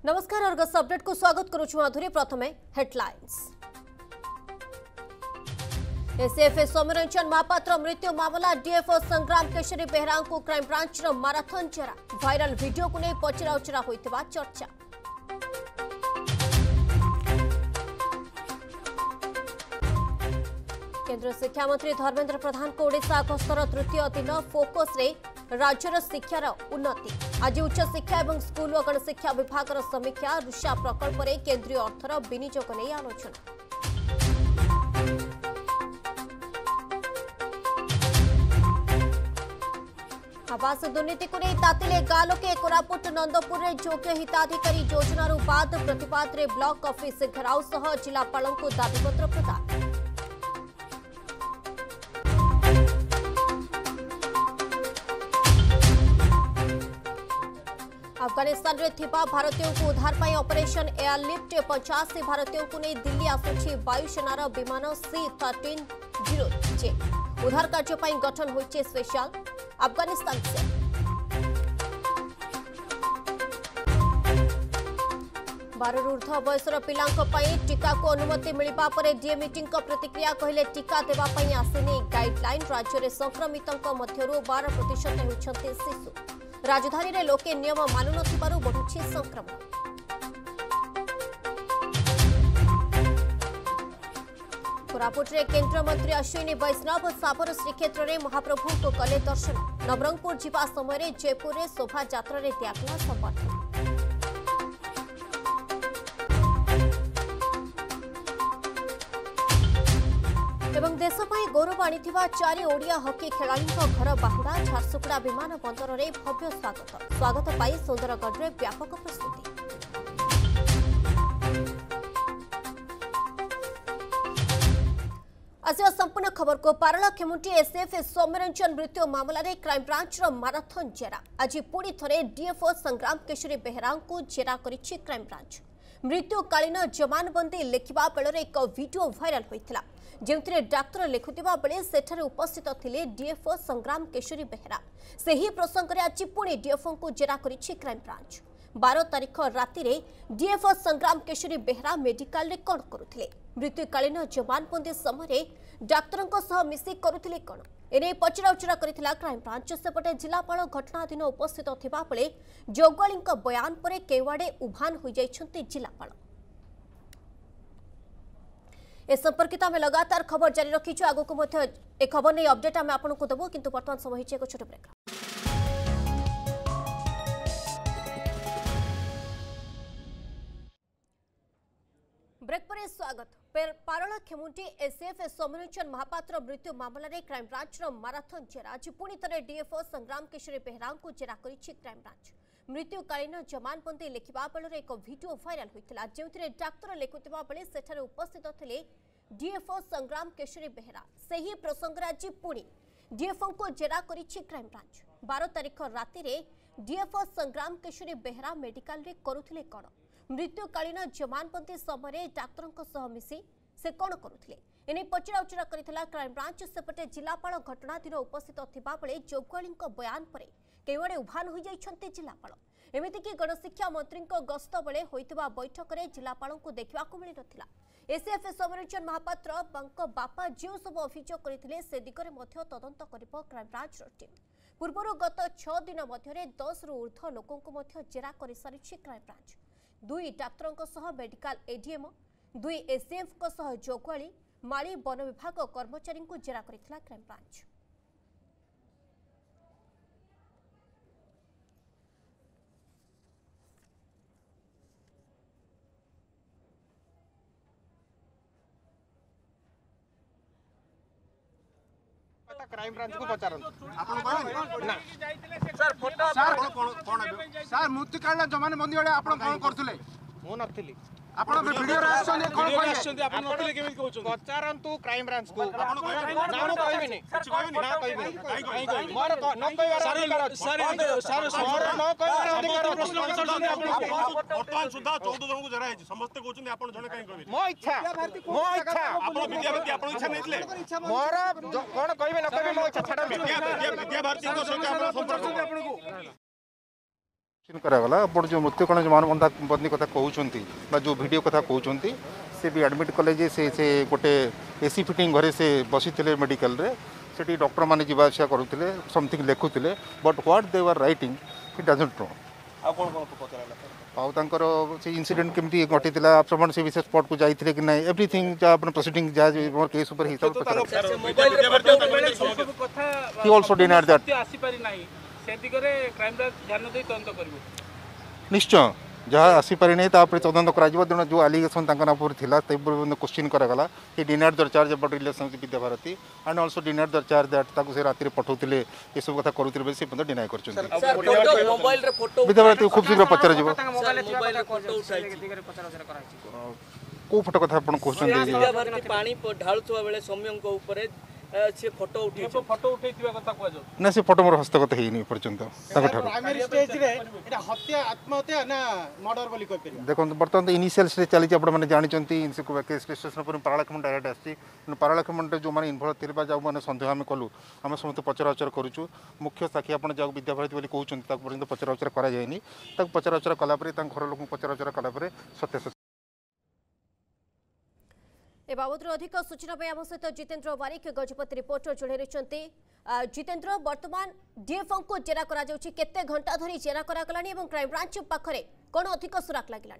नमस्कार Argus update को स्वागत करुछु माधुरी। प्रथमे हेडलाइंस। एसएफ सौम्यरंजन महापात्र मृत्यु मामला डीएफओ संग्राम केशरी बेहरा को क्राइम ब्रांच माराथन चेरा वायरल वीडियो को नहीं पचरा उचरा होइतिबा चर्चा। केंद्र शिक्षा मंत्री धर्मेंद्र प्रधान को ओडिशा गस्तर तृतीय दिन फोकस रे राज्यर शिक्षार उन्नति। आज उच्च शिक्षा और स्कूल और गणशिक्षा विभाग समीक्षा रुषा प्रकल्प रे केंद्रीय अर्थर विनियोग नहीं आलोचना। आवास दुर्नीति को नहीं तातिले गाँ लोके कोरापुट नंदपुर रे योग्य हिताधिकारी योजना बाद प्रतिवाद रे ब्लॉक ऑफिस घेराव सह जिलापाल को दाबीपत्र प्रदान। अफगानिस्तान रे थिबा भारतीयों को उद्धार पाई ऑपरेशन एयरलिफ्ट 85 भारतीयों को नहीं दिल्ली आसुछि वायुसेनार विमान C-13 उद्धार कार्य पाई गठन होइछे स्पेशल अफगानिस्तान से। बारह ऊर्ध्व बयसर पिलांक पाई टीका को अनुमति मिलिबा परे डीएम मीटिंग को प्रतिक्रिया कहले टीका देबा पाई आसेनी गाइडलाइन। राज्य रे संक्रमितों मध्यरु 12% होइछन्ते शिशु। राजधानी रे लोके नियम मानु नथिबारु बढ़ुछि संक्रमण। कोरापुट रे केंद्र मंत्री अश्विनी वैष्णव साबर श्रीक्षेत्र रे महाप्रभु को कले दर्शन। नवरंगपुर जिबा समय रे जयपुर रे शोभा यात्रा रे त्यागला समर्थन। एवं देश पर गौरव आनी 4 ओडिया हॉकी खेलाड़ी घर बाहुड़ा झारसुगुड़ा विमान बंदर में भव्य स्वागत पाई सुंदरगढ़ में व्यापक प्रस्तुति। आसिया संपूर्ण खबर को पारला खेमुंटी एसएफ सौम्यरंजन मृत्यु मामला रे क्राइम ब्रांच माराथन जेरा। आज पुणी थरे डीएफओ संग्राम केशरी बेहरा को जेरा करिछि क्राइम ब्रांच। मृत्युकालीन जमानबंदी लिखिबा बेलरे एक वीडियो वायरल होइथिला जेउथिरे डाक्टर लिखुतिबा बेले सेठारे उपस्थित थिले डीएफओ संग्राम केशरी बेहरा। सेही प्रसंग रे आज पुणी डीएफओ को जेरा करिछि क्राइम ब्रांच। 12 तारिख राति रे डीएफओ संग्राम केशरी बेहरा मेडिकल रे कोन करुथिले। मृत्युकालीन जमानबंदी समय डाक्तरंको सह मिसी करुथिले कोन एने पचरा उचरा करिथिला क्राइम ब्रांच। सेपटे जिलापाल घटनाधीन उपस्थित थिबा बेले जोगवालींको बयान परे केवाडे उभान होई जाइछन्ते जिलापाल। ए संपर्कित आम लगातार खबर जारी रखीछु। आगो को ए खबर नहीं अपडेट आम आपको देबो किंतु वर्तमान समय एक छोट ब्रेक। ब्रेक पर स्वागत। पारला खेमुंटी एसएफ सौम्यरंजन महापात्र मृत्यु मामला रे क्राइम ब्रांच माराथन जेरा। आज पुणी थरे डीएफओ संग्राम केशरी बेहरा को जेरा करिछि क्राइम ब्रांच। मृत्युकालीन जमानबंदी लिखिबा बेलरे एक वीडियो वायरल होइतिला जेउथिरे डाक्टर लिखुतिबा बेले सेठारे उपस्थित थिले डीएफओ संग्राम केशरी बेहरा। सेही प्रसंग रे आज पुणी डीएफओ को जेरा करिछि क्राइम ब्रांच। 12 तारिख राति रे डीएफओ संग्राम केशरी बेहरा मेडिकल रे करुथिले कोन। मृत्युकालीन जमानबंदी समय डाक्तरंको सह मिसी से कोन करुथिले एने पचरा उचरा करिथिला क्राइम ब्रांच। सेपटे जिलापाल घटनाधीन उपस्थित थिबा बेले जोगवालींको बयान परे केवड़े उभान हो जाइछन्ते जिलापाल। एमिति कि गणशिक्षा मंत्री गस्त बेले होइतिबा बैठक रे जिलापाल को देखा मिल नथिला। एसएफ सौम्यरंजन महापात्र बापा जो सब अभियोग करथिले से दिगरे मध्य तदंत करिबो क्राइम ब्रांच टीम। पूर्वरु गत 6 दिन मध्यरे 10 रु ऊर्ध्व लोकों को मध्य जेरा करि सारिछि क्राइम ब्रांच। 2 डाक्तरंको सह मेडिकल एडीएम 2 एसएफ को सह जोगवाली माली वन विभाग कर्मचारी को जेरा करिथिला क्राइम ब्रांच। क्राइम ब्रांच को पचारन आपण कोन ना सर फोटो सर मृत्युकालीन जमानबंदी वाले आपण कोन करथले मो नथिली आपण वीडियो रे आछन कोन आछन आपण नथिले केमित कहउछ पचारन तू क्राइम ब्रांच को आपण नाम कहबिनी ना कहबिनी मोर न कहबार अधिकार सर मोर न कहबार अधिकार प्रश्न आंसर सुनी आपण वर्तमान सुधा 14 जन को जरा है समस्त कहउछन आपण जने काई कहबे मो इच्छा आपण विद्यार्थी आपण इच्छा नैतले मोर कोन कहबे न कहबे मो इच्छा छाड़ा विद्या भारती को संग आपण संपर्क आपण को କରାଗला ଆପଣ जो ମୃତ୍ୟୁକାଳ ଜମାନବନ୍ଦୀ କଥା କହୁଛନ୍ତି ବା जो वीडियो କଥା କହୁଛନ୍ତି से भी एडमिट कले जे से गोटे एसी फिटिंग घरे से बसीथिले मेडिकल रे सेठी डॉक्टर माने जीवा आशा करूथिले समथिंग लिखुथिले but what they were writing he doesn't know आ कोन कोन पचराला आउ तांकर से इंसिडेंट केमती घटितला आपण से विशेष स्पॉट को जाइथिले कि नहीं एवरीथिंग जा अपन प्रोसीडिंग जा मोर केस ऊपर हिसाब ही आल्सो डिनाइड दैट आसी पारि नाही से दिगरे क्राइम ब्रांच ध्यान दे तंत करबो निश्चय जहाँ आसीपारि नहीं तापर तदंत करा तेणु जो आलिगेसन थिला क्वेश्चन करागला he denied the charge about relationship Vidyabharati and also denied the charge that ताको से राति पठाउथिले ये सब कथा करूथिले से पद डिनाइ करछन मोबाइल रे फोटो विद्याभारती खूब शीघ्र पचरा जिवो मोबाइल रे फोटो उठाई को फोटो कथा आपण कहछन विद्याभारती पानी ढाळुथवा बेले सौम्यंक ऊपर से फोटो उठी फोटो उठैथिबा कथा कहजो ना से फोटो मोर हस्तगत हेनी पर्यंत ताका ठार प्राइमरी स्टेज रे एटा हत्या आत्महत्या ना मर्डर बोली कहि परिया देखो बर्तमान इनिशियल स्टेज चली आपण माने जानिचंती केस स्टेशन पर पारालाखमन डायरेक्ट आसी पारालाखमन जो माने इन्वॉल्व थिबा जाउ माने संदेह हम कलु हम समस्त पचराउचर करूछु मुख्य साखी आपण जाउ विद्याभारती बोली कहउचंती ताक पर्यंत पचराउचर करा जायनी ताक पचराउचर कला परे तां घर लोक पचराउचर कला परे सत्य ए बाबद अधिक सूचना आम सहित जितेन्द्र बारिक गजपति रिपोर्टर जोड़े रही जितेन्द्र वर्तमान डीएफओ को जेरा करा जाउछि केते घंटा धरी जेरा करा गलानी एवं क्राइम ब्रांच पाखरे कोन अधिक सुराक लागिलानी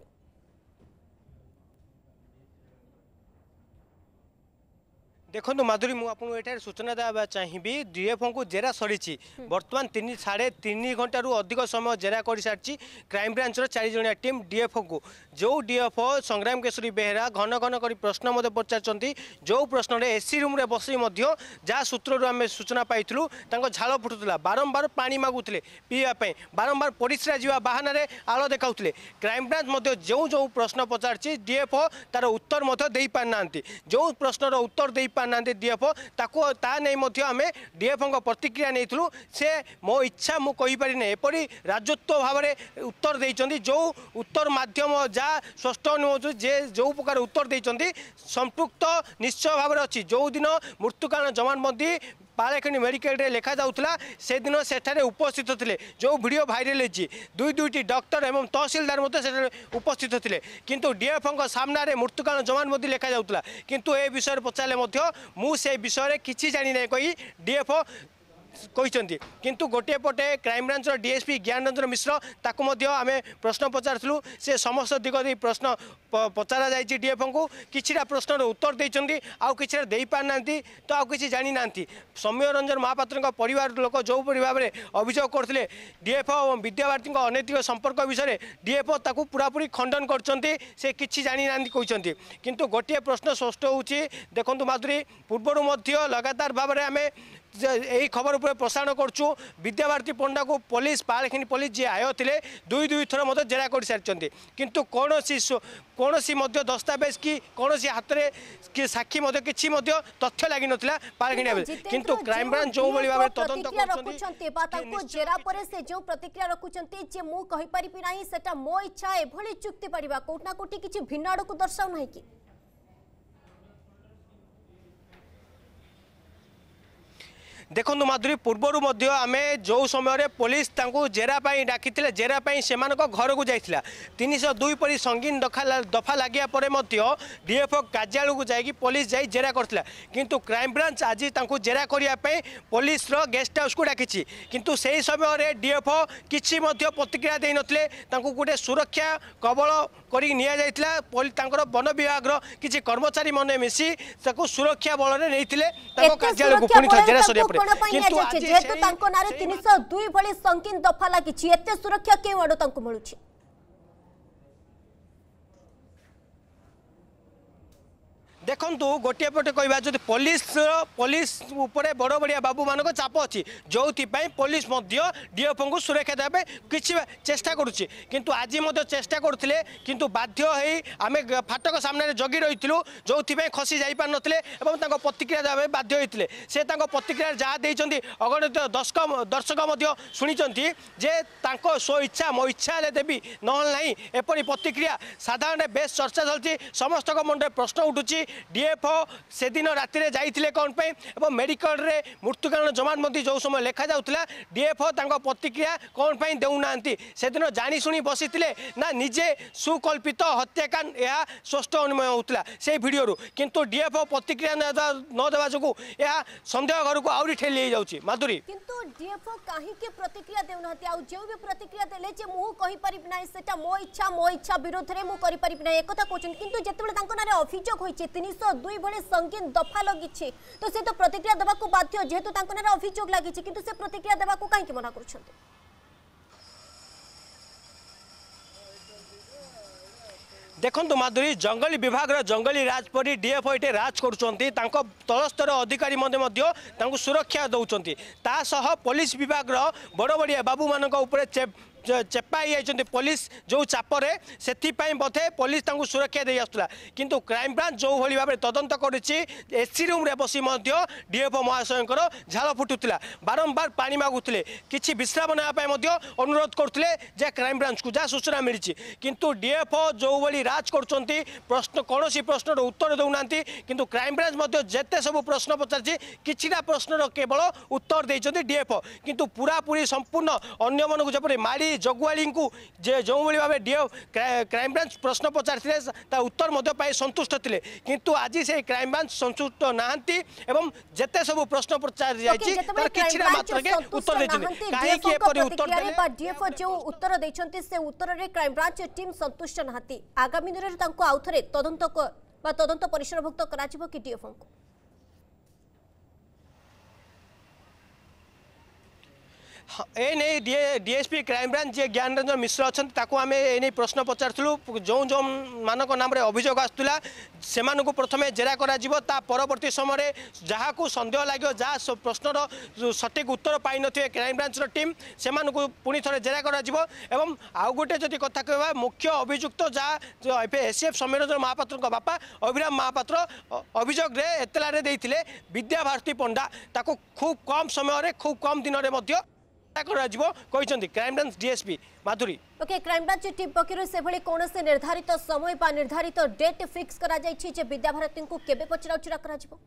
देखो माधुरी मुझे सूचना देवा चाहिए डीएफओ को जेरा सरी बर्तमान 3.5 घंटा अधिक समय जेरा कर सारी क्राइम ब्रांच 4 जणिया टीम डीएफओ को जो डीएफओ संग्राम केशरी बेहेरा घन घन कर प्रश्न पचार जो प्रश्न एसी रूम बस जहाँ सूत्र आम सूचना पाइलु झाल फुटुला बारंबार पानी मागुले पीवाई बारंबार परिश्रा जा बाहाना आड़ देखा क्राइम ब्रांच जो जो प्रश्न पचार डीएफओ तार उत्तर दे पारना जो प्रश्नर उत्तर दे पारना डीएफओ ताको ता नहीं आम डीएफओ प्रतिक्रिया नहीं से मो इच्छा मु कहीपर नहीं एपरी राजत्व भाव में उत्तर देते जो उत्तर माध्यम जहाँ स्पष्ट अनुमति जे जो प्रकार उत्तर देते संपृक्त निश्चय भाव में अच्छी जो दिन मृत्युकाल जमानबंदी पारेखणी मेडिकल रे लेखा जाउथला से दिन सेठारे उपस्थित थे जो वीडियो भाइराल होती दुईटी डॉक्टर एवं तहसीलदार उपस्थित थे किंतु डीएफओ सामने मृत्युकाल जमानबंदी लेखा जाउथला किंतु ए विषय पचारे मु से विषय किसी जानी ना कही डीएफओ कहते किंतु गोटे पटे क्राइम ब्रांच डीएसपी ज्ञान रंजन मिश्र ताकू आम प्रश्न पचारूँ से समस्त दिग दे प्रश्न पचरा जाए डीएफओ को किसी प्रश्न उत्तर देते आउ कि दे पारना तो आउ कि जानी ना सौम्य रंजन महापात्र परिवार लोक जो भाव में अभियोग करते डीएफओ और विद्याभारती अनैतिक संपर्क विषय डीएफओ ताकू पूरापूरी खंडन करते से किसी जानी ना कहते किंतु गोटे प्रश्न स्पष्ट होची देखंतु माधुरी पूर्वर लगातार भाव में आम यही खबर उपर प्रसारण करछु विद्याभारती पंडा को पुलिस पारेखणी पुलिस जी आयो थे दुई थर जेरा कर सारी किंतु कौन सी दस्तावेज कि कौन सी हाथ में कि साक्षी किसी तथ्य लगी नाला पारेखणी किंतु क्राइम ब्रांच जो भाव में तदंत जेरा पर से जो प्रतिक्रिया रखुचंती जे मु कहि परिबि नाही सेटा मो इच्छा एभली चुक्ति पड़िबा कोठना कोठी किछि भिन्न आड़ को दर्शाउ नाही कि देखो माधुरी पूर्वर आम जो समय पुलिस जेरा डाकी जेरा से घर को जाइला 302 परी संगीन दफा लगे डीएफओ कार्यालय को जाकि पुलिस जाई जेरा करथिला किंतु क्राइम ब्रांच आज जेरा करने पुलिस गेस्ट हाउस को डाकी किंतु से समय डीएफओ किसी प्रतिक्रिया दे नथिले गोटे सुरक्षा कबल कर वन विभाग किसी कर्मचारी मन मिसी सुरक्षा बल नहीं कार्यालय को पुणी जेरा सरिया जेहेतु 302 भली संकीर्ण दफा लगी एते सुरक्षा केउ आडो तांको मिलुछि देखु गोटे पटे कहवा जो पुलिस उपरे बड़ बड़िया बाबू मान चाप अच्छी जो पुलिस डीएफओ को सुरक्षा देवे किसी चेष्टा करुच्ची किंतु आज चेष्टा करते किंतु बाध्य आम फाटक सामने जगी रही जो खसी जापार नथिले एवं प्रतिक्रिया देवे बाध्य होते से प्रतिक्रिया जहाँ देते अगणित दर्शक शुणी जे स्व इच्छा मो इच्छा देवी ना एपरी प्रतिक्रिया साधारण बेस चर्चा चलती समस्त मन प्रश्न उठुची डीएफओ से दिन राति में जाइए कौन पे एवं मेडिकल रे मृत्युकारण जमानबंदी जो समय लिखा जाऊला डीएफओ प्रतिक्रिया कौन पे देउना से दिन जाशुणी बसी ना निजे सुकल्पित हत्याकांड यह स्पष्ट अनुमय होता से भिडियो किंतु डीएफओ प्रतिक्रिया नदेवा जो यह संदेह घर को आहरी ठेली जाऊँगी माधुरी किंतु डीएफओ कहीं प्रतिक्रिया देउना जो भी प्रतिक्रिया देले जे मु कहि परिबि नै सेटा मो इच्छा विरोध रे मु करि परिबि नै एकथा कहछन किंतु जेतेबेले तांको नारे अभियोग होइचे 302 भले संगीन दफा लगिछि तो से तो प्रतिक्रिया देबा को बाध्य जेहेतु तांको नारे अभियोग लागिछि किंतु से प्रतिक्रिया देबा को काहे कि मना करछन देखो माधुरी जंगली विभाग जंगली राज परी डीएफओ ये राज कर तलस्तर अधिकारी सुरक्षा दौरान तासह पुलिस विभाग बड़ बड़िया बाबू मान चेपाई जाइए पुलिस जो चापरे से बोधे पुलिस सुरक्षा दे आसला किंतु क्राइम ब्रांच जो भाई भाव तदंत करुच्ची एसी रूम रे बसी डीएफओ महाशय झाल फुटुला बारंबार पानी मागुले कि विश्राम नापी अनुरोध करते क्राइम ब्रांच को जहाँ सूचना मिली किंतु डीएफओ जो भाई राज कर प्रश्न कौन प्रश्नर उत्तर देना किंतु क्राइम ब्रांच जिते सब प्रश्न पचार किछिटा प्रश्नर केवल उत्तर देते डीएफओ किंतु पूरा पूरी संपूर्ण अन्य मन जपरी माड़ी जगुआली को जो भाव क्राइम ब्रांच प्रश्न पचार उत्तर पाई संतुष्ट थे किंतु आज से क्राइम ब्रांच संतुष्ट नहांती एवं जेते सब प्रश्न पचार डीएफओ जो उत्तर देछंती से उत्तर रे क्राइम ब्रांच टीम संतुष्ट नहांती आगामी दिन रे तांको आउथरे तदंत परिसरभुक्त कराजिबो कि डीएफओ को ए नहीं डीएसपी क्राइम ब्रांच जे ज्ञान रंजन मिश्र अच्छा आम ए प्रश्न पचारूँ जो जो मान नाम अभियोग आसूला से प्रथम जेरा करा परवर्ती समय जहाँ को सन्देह लगे जहाँ प्रश्नर सठिक उत्तर पाई न क्राइम ब्रांच टीम से पुणी थे जेरा करा आउ गोटे जदि कथा कह मुख्य अभियुक्त जहाँ एसीएफ सौम्यरंजन महापात्र बापा अभिराम महापात्र अभियोग एतला विद्या भारती पंडा खूब कम समय खूब कम दिन में crime branch DSP Madhuri okay crime branch team पक्षर से भली कौन से निर्धारित समय बा निर्धारित डेट फिक्स करा जायछि जे विद्या भारती को केबे पचराउचरा करा जिवो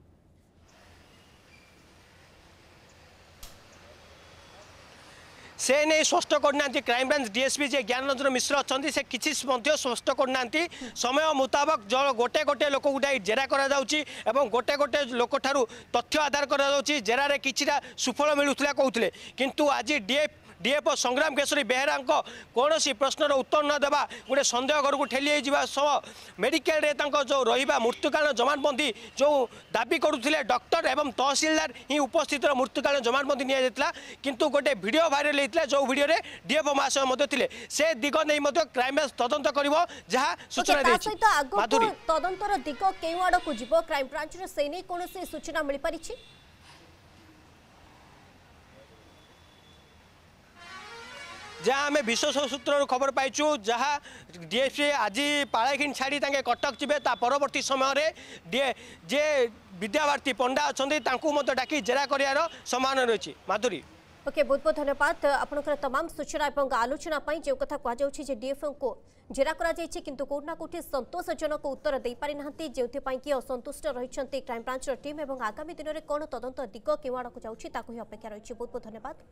से नहीं स्पष्ट करना क्राइम ब्रांच डीएसपी जे ज्ञान रंजन मिश्र अच्छा से किसी स्पष्ट करना समय मुताबक जो गोटे गोटे लोक गुटा जेरा कर गोटे गोटे लोक ठारू तथ्य आधार कर जेरारे किछिटा सुफल मिलूला कहते किंतु आज डीएफओ संग्राम केशरी बेहेरा कौन प्रश्नर उत्तर न देवा गोटे सन्देह घर को ठेली सह मेडिकल रे जो रहा मृत्युकालीन जमानबंदी जो दाबी करुले डॉक्टर एवं तहसीलदार ही उपस्थित मृत्युकालीन जमानबंदी निया किंतु गोटे वीडियो भाइराल होता जो वीडियो डीएफओ महाशय थे से दिग नहीं क्राइम ब्रांच तदंत कर जहाँ सूचना तदंतर दिग केउ आड़ को जीव क्राइम ब्रांच से नहीं कौन सूचना मिल पारी जहाँ आम विश्व सूत्र खबर पाइचु जहाँ डीएसपी आज पाड़ाखिन छाड़ी कटक जीवे परवर्ती समय जे विद्याभारती पंडा अच्छा डाकी जेरा कर संभावना रही माधुरी ओके बहुत बहुत धन्यवाद आपनकर तमाम सूचना और आलोचना जो कथा कहुच्छे डीएफओ को जेरा करा जायछि किंतु कोठना कोठी संतोषजनक उत्तर दे पारि नाहंती जेउथि कि असंतुष्ट रहिछंती क्राइम ब्रांच टीम एवं आगामी दिन में कौन तदंत दिग केवाड़ को जाउछि ताकु ही अपेक्षा रही बहुत बहुत धन्यवाद।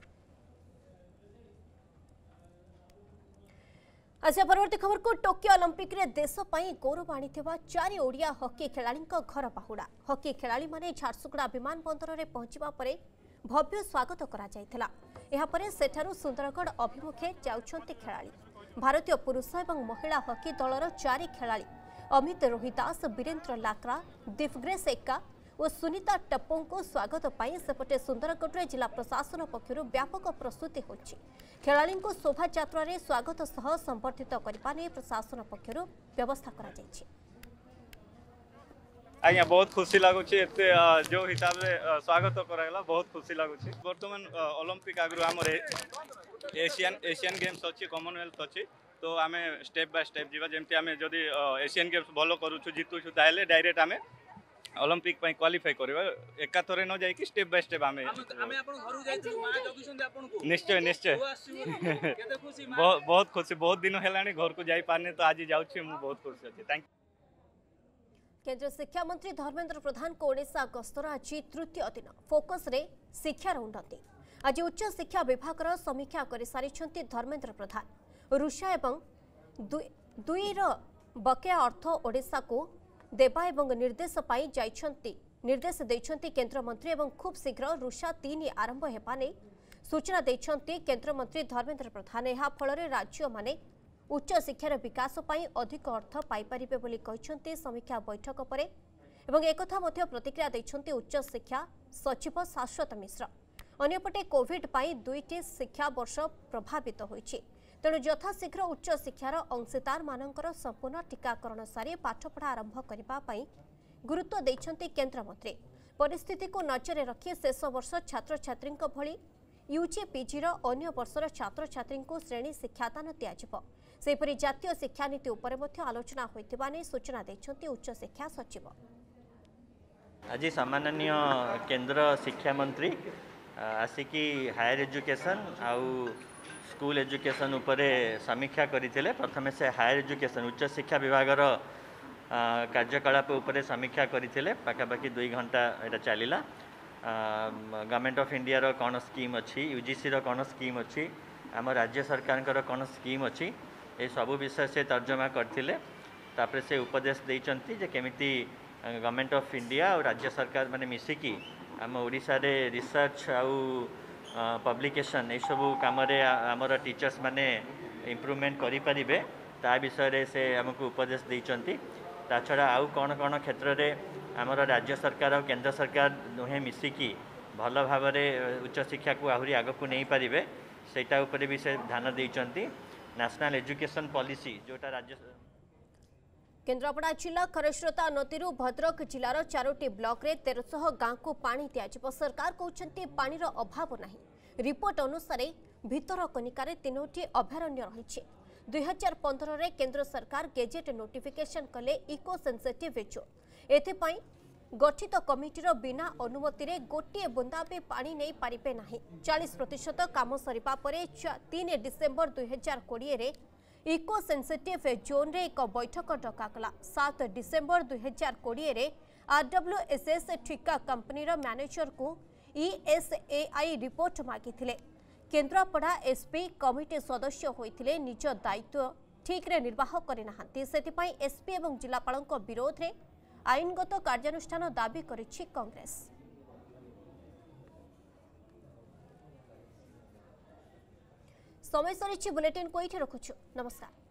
आसिया परवर्ती खबर को टोकियो ओलंपिक रे देश पई गौरव आनी 4 ओडिया हॉकी खिलाड़ी घर बाहुड़ा हॉकी खिलाड़ी माने झारसुगुड़ा विमान बंदर रे पहुंचवा परे भव्य स्वागत करा जायथिला एहा परे सेठारु सुंदरगढ़ अभिमुखे जाउछंती खिलाड़ी भारतीय पुरुष एवं महिला हॉकी दलर 4 खिलाड़ी अमित रोहिदास वीरेंद्र लाक्रा दीपग्रेस एक्का और सुनीता टप्पों को स्वागत पाई सेपटे सुंदरगढ़ जिला प्रशासन पक्षर व्यापक प्रस्तुति होछि खिलाड़ी को शोभा यात्रा रे स्वागत सह संबर्धित करने प्रशासन पक्षर व्यवस्था करा जायछि। आज्ञा बहुत खुशी लगुच जो हिसाब से स्वागत कराला बहुत खुशी लगुच बर्तमान ओलंपिक आगु आम एशियन गेम्स अच्छी कॉमनवेल्थ अच्छी तो आम स्टेप बाय स्टेप जीवा जमती आम जदि एशियन गेम्स भल करूँ जितुछु ताले डायरेक्ट आम ओलंपिक क्वालिफाई करवा एका थरे न जाइए स्टेप बाय स्टेप आम निश्चय निश्चय बहुत खुशी बहुत दिन है घर को जाई पारने तो आज जाऊँ बहुत खुशी अच्छे थैंक यू। केंद्र शिक्षा मंत्री धर्मेंद्र प्रधान को ओडिशा गस्तर आज तृतीय दिन फोकस रे शिक्षार उन्नति। आज उच्च शिक्षा विभाग समीक्षा कर सारी धर्मेंद्र प्रधान रुषा एवं दुईर बकेया अर्थ ओडिशा को देवा एवं निर्देश देइछन्ति केंद्र मंत्री एवं खूब शीघ्र रुषा 3 आरंभ हेबा नै सूचना देइछन्ति केंद्र मंत्री धर्मेंद्र प्रधान। एहा फल राज्य माने उच्च शिक्षार विकास पाई अधिक अर्थ पाई परिबे बोली कहिछन्ति समीक्षा बैठक परे एवं एकथा मध्य प्रतिक्रिया दैछन्ति उच्च शिक्षा सचिव शाश्वत मिश्र। अन्यपटे कोविड पाई 2टी शिक्षा वर्ष प्रभावित होईछि, तेणु यथाशीघ्र उच्च शिक्षार अंशीदार मानकर संपूर्ण टीकाकरण सारी पाठपढ़ा आरंभ करबा पाई गुरुत्व दैछन्ति केंद्र मंत्री। परिस्थिति को नजर रखी शेष वर्ष छात्र छात्री भली यूजी पीजी अन्य वर्षर छात्र छात्री को श्रेणी शिक्षादान दियाजिब। सेपरि जातीय शिक्षा नीति उपरे मध्य आलोचना होइतिबा नै सूचना दैछन्ति उच्च शिक्षा सचिव। आज सम्माननीय केंद्र शिक्षा मंत्री आसिकी हायर एजुकेशन आउ स्कूल एजुकेशन उपरे समीक्षा करथिले। प्रथमे से हायर एजुकेशन उच्च शिक्षा विभागर कार्यकलाप उपरे समीक्षा करथिले। पाखापाखि 2 घंटा एटा चलिला। गवर्नमेंट ऑफ इंडिया रो कोन स्कीम अछि, यूजीसी रो कोन स्कीम अछि, आम राज्य सरकार को कोन स्कीम अछि, ये सब विषय से तर्जमा करथिले। तापर से उपदेश देइचंती जे केमिति गवर्नमेंट ऑफ इंडिया और राज्य सरकार माने मिसिकी आम ओडिशा रे रिसर्च आउ पब्लिकेशन ये सब काम रे हमर टीचर्स माने इम्प्रूवमेंट करि परिबे ता विषय रे से हमको उपदेश देइचंती। ता छडा आउ कोन कोन क्षेत्र रे हमर राज्य सरकार और केंद्र सरकार दुहे मिसिकी भल भाव रे उच्च शिक्षा को आहुरी आग को नहीं पारिबे सेटा ऊपर भी से ध्यान देइचंती। नेशनल एजुकेशन पॉलिसी जोटा राज्य केन्द्रापड़ा जिला खरस्रोता नदी भद्रक जिलार 4टी ब्लॉक रे 1300 गांव को पानी दिया। सरकार कहते पानीर अभाव नहीं। रिपोर्ट अनुसार भितरकनिकार 3टी अभयारण्य रही। 2015 रे केंद्र सरकार गेजेट नोटिफिकेशन कले इको सेंसिटिव जोन। एथिपाई गठित कमिटीर बिना अनुमति रे गोटे बुंदा भी पानी नहीं पारिबे नाही। 40% काम सरिबा परे 3 डिसेम्बर 2020 रे इको सेंसिटिव जोन रे एक बैठक डकागला। 7 डिसेम्बर 2020 रे आरडब्ल्यूएसएस ठिका कंपनीर मैनेजर को ईएसएआई रिपोर्ट मागिथिले। केन्द्रापड़ा एसपी कमिटी सदस्य होइथिले निज दायित्व ठीक रे निर्वाह करि नाहंती। सेतिपाई एसपी एवं जिलापालक विरोध रे आईनगत कार्यानुष्ठान दाबी करिछि कांग्रेस। समय सरिछि बुलेटिन को इठे रखुछु। नमस्कार।